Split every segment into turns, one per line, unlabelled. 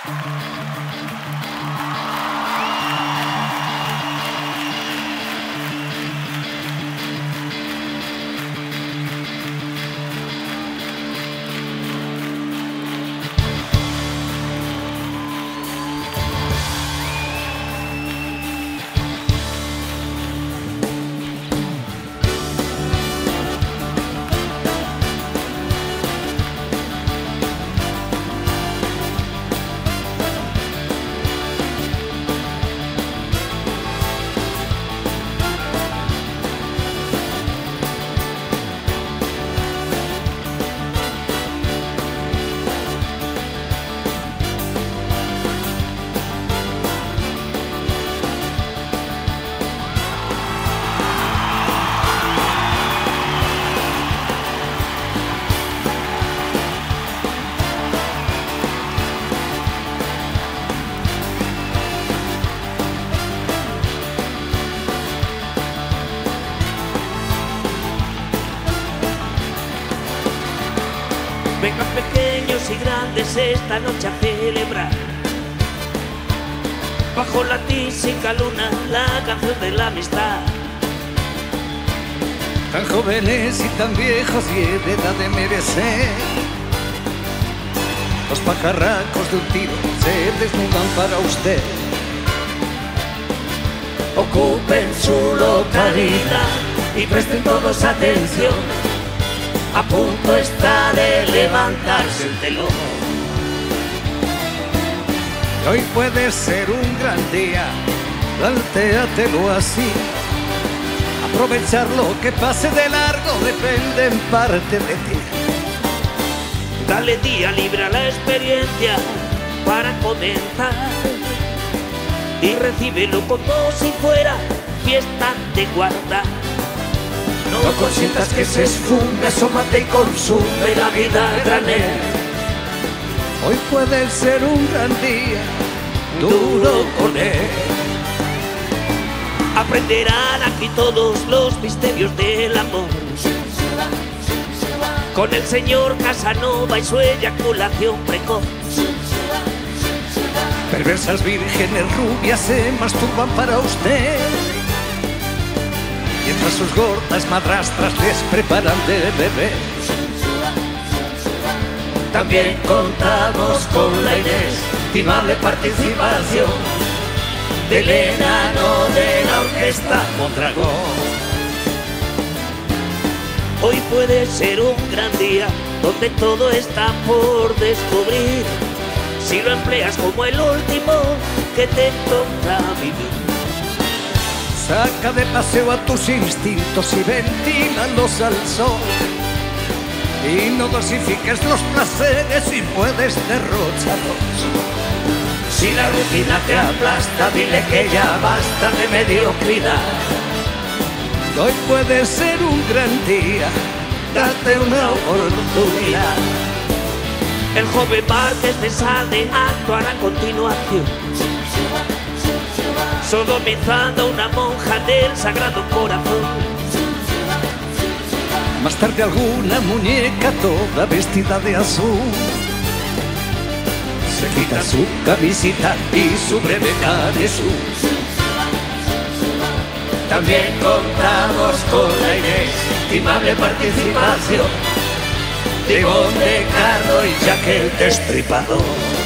Vengan pequeños y grandes esta noche a celebrar, bajo la tísica luna, la canción de la amistad.
Tan jóvenes y tan viejos y en edad de merecer, los pajarracos de un tiro se desnudan para usted.
Ocupen su localidad y presten todos atención. A punto está de levantarse el telón.
Hoy puede ser un gran día, plantéatelo así. Aprovechar lo que pase de largo depende en parte de ti.
Dale día libre a la experiencia para comenzar y recíbelo como si fuera fiesta de guardar. No consientas que se esfume, asómate y consume la vida a granel.
Hoy puede ser un gran día, duro con él.
Aprenderán aquí todos los misterios del amor, con el señor Casanova y su eyaculación precoz.
Perversas vírgenes rubias se masturban para usted, mientras sus gordas madrastras les preparan de beber.
También contamos con la inestimable participación del enano de la orquesta Mondragón. Hoy puede ser un gran día donde todo está por descubrir, si lo empleas como el último que te toca vivir.
Saca de paseo a tus instintos y ventílalos al sol, y no dosifiques los placeres si puedes derrocharlos.
Si la rutina te aplasta, dile que ya basta de mediocridad.
Hoy puede ser un gran día, date una oportunidad.
El joven Márquez de Sade actuará a continuación, sodomizando a una monja del Sagrado Corazón.
Más tarde alguna muñeca toda vestida de azul se quita su camisita y su breve canesú.
También contamos con la inestimable participación de Ivonne de Cardo y Jack el Destripador.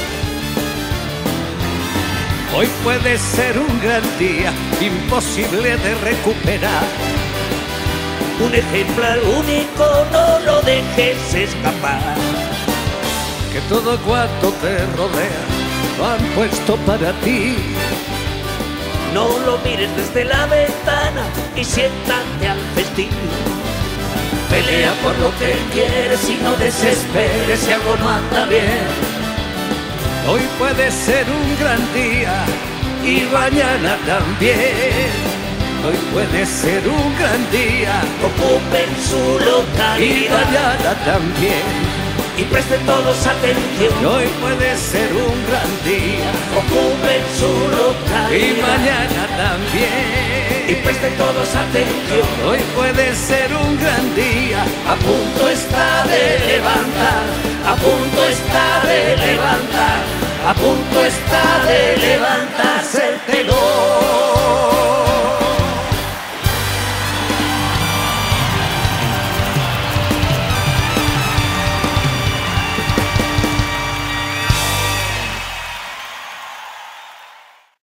Hoy puede ser un gran día, imposible de recuperar.
Un ejemplar único, no lo dejes escapar.
Que todo cuanto te rodea lo han puesto para ti.
No lo mires desde la ventana y siéntate al festín. Pelea por lo que quieres y no desesperes si algo no anda bien.
Hoy puede ser un gran día y mañana también. Hoy puede ser un gran día,
ocupen su localidad
y mañana también.
Y presten todos atención.
Hoy puede ser un gran día,
ocupen su localidad
y mañana también.
Y presten todos atención.
Hoy puede ser un gran día,
a punto está de levantar, a punto está de levantar, a punto está de elevar.